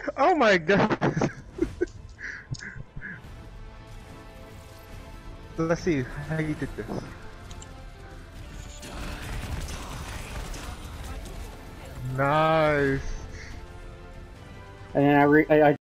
Oh my god. Let's see how you did this. Nice. And then I